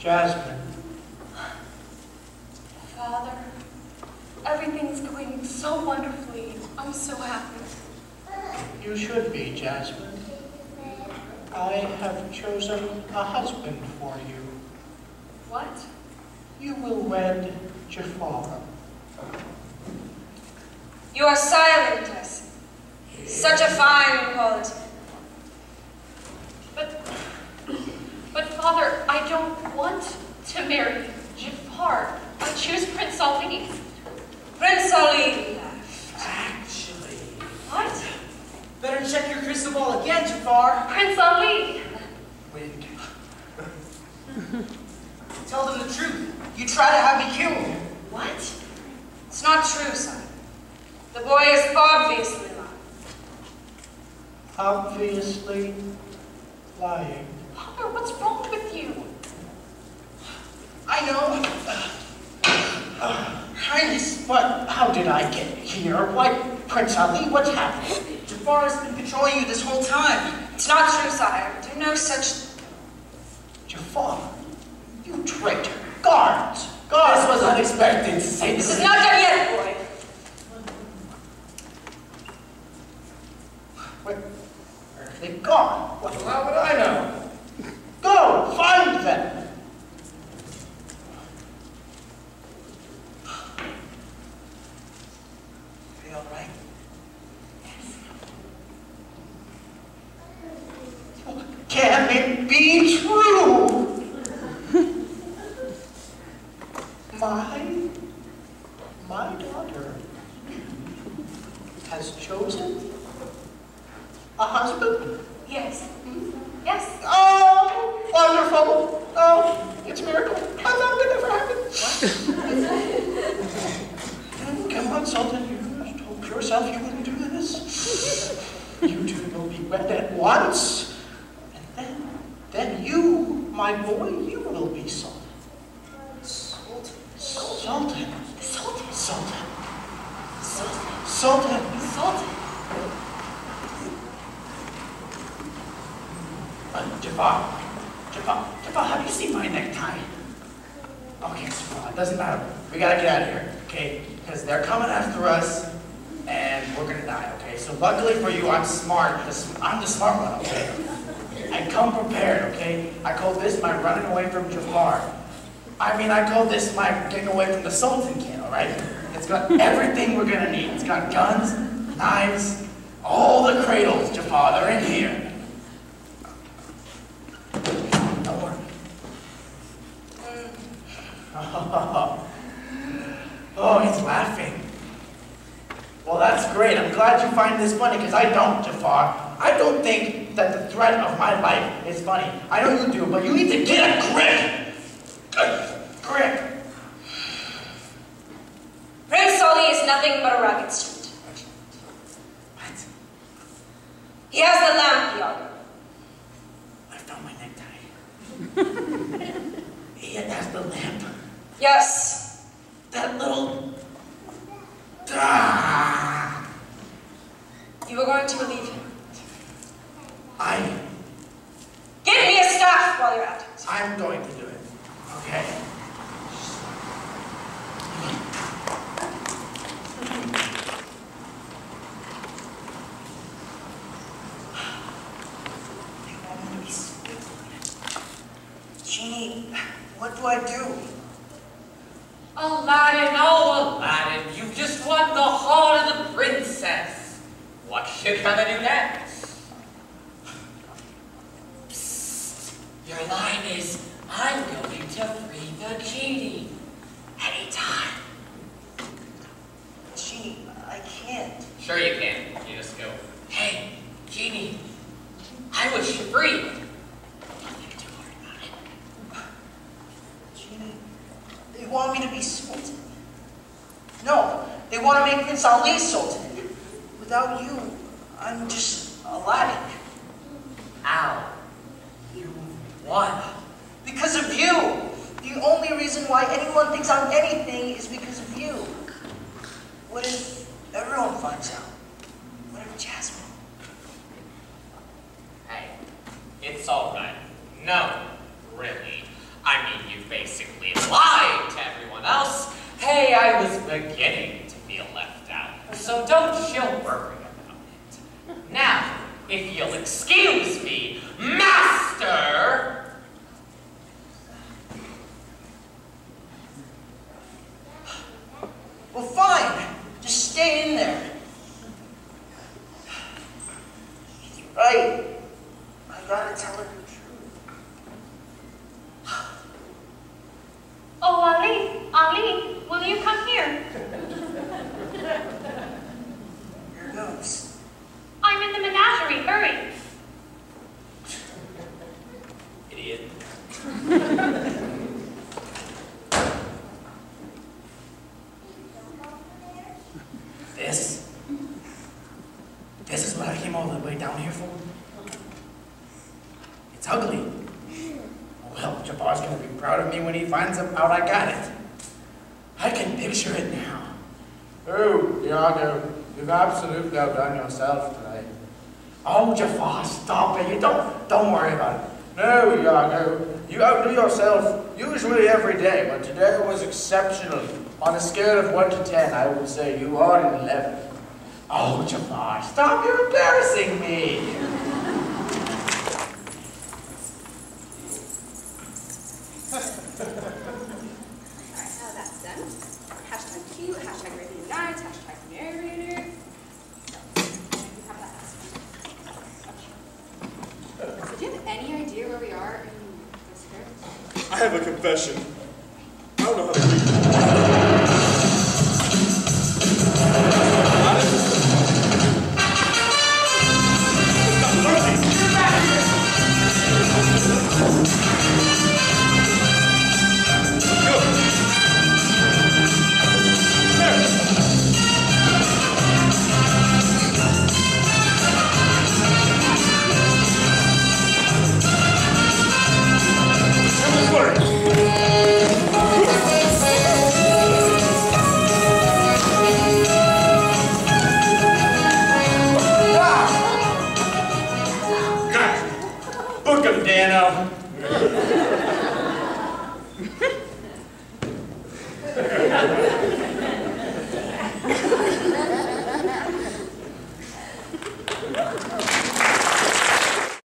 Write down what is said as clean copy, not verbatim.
Jasmine. Father, everything's going so wonderfully. I'm so happy. You should be, Jasmine. I have chosen a husband for you. What? You will wed Jafar. You are silent, I see. Such a fine quality. But Father, I don't want to marry Jafar. I choose Prince Ali. Prince Ali. Actually. What? Better check your crystal ball again, Jafar. Prince Ali. Wait. Tell them the truth. You try to have me killed. What? It's not true, son. The boy is obviously lying. Obviously lying. Father, what's wrong with you? I know. Highness, but how did I get here? Why, Prince Ali, what's happening? Jafar has been controlling you this whole time. It's not true, sire. Do no such... Jafar, you traitor. Guards! Guards! This was unexpected, to say This is not done yet, boy. Where have they gone? Well, how would I know? Go! Find them! Are you all right? Can it be true? My daughter has chosen a husband? Yes. Yes. Oh, wonderful. Oh, it's a miracle. I thought it would never happen. Come on, Sultan, you told yourself you wouldn't do this. You two will be wed at once. And then you, my boy, you will be Sultan. Sultan. Sultan. Sultan. Sultan. Sultan. Sultan. Sultan. Jafar, have you seen my necktie? Okay, Jafar, it doesn't matter. We gotta get out of here, okay? Because they're coming after us, and we're gonna die, okay? So luckily for you, I'm smart. I'm the smart one, okay? I come prepared, okay? I call this my running away from Jafar. I call this my getting away from the Sultan kid, all right? It's got everything we're gonna need. It's got guns, knives, all the cradles, Jafar, they're in here. Don't worry. Oh, he's laughing. Well, that's great. I'm glad you find this funny, because I don't, Jafar. I don't think that the threat of my life is funny. I know you do, but you need to get a grip. A grip. Prince Ali is nothing but a ragged street. What? He has the lamp yonder. I found my necktie. He has the lamp. Yes. That little... Ah. You were going to relieve him. Give me a staff while you're at it. I'm going to do it. Okay? Genie, what do I do? Aladdin, oh Aladdin, you've just won the heart of the princess. What you gonna do next? Psst. Your line is, I'm going to free the genie. Anytime. Genie, I can't. Sure you can. You just go, hey, genie, I was free. Genie, they want me to be Sultan. No, they want to make Prince Ali Sultan. Without you, I'm just Aladdin. Ow. You won. Because of you. The only reason why anyone thinks I'm anything is because of you. What if everyone finds out? What if Jasmine? Hey, it's all right. No, really. I mean, you basically lied to everyone else. Hey, I was beginning to feel left out, so don't you worry about it. Now, if you'll excuse me, Master! Well, fine. Just stay in there. You're right. I gotta tell her the truth. Oh, Ali, will you come here? Here goes. I'm in the menagerie, hurry. Idiot. This is what I came all the way down here for? It's ugly. Well, Jafar's gonna be proud of me when he finds out I got it. I can picture it now. Oh, Iago, you've absolutely outdone yourself today. Oh, Jafar, stop it. You don't worry about it. No, Iago, you outdo yourself usually every day, but today was exceptional. On a scale of 1 to 10, I would say you are an 11. Oh, Jafar, stop, you're embarrassing me. Alright, now that's done. Hashtag cute, hashtag rating nights, hashtag narrator. We have that last one. So do you have any idea where we are in the script? I have a confession. I don't know how to read. Book him, Dano.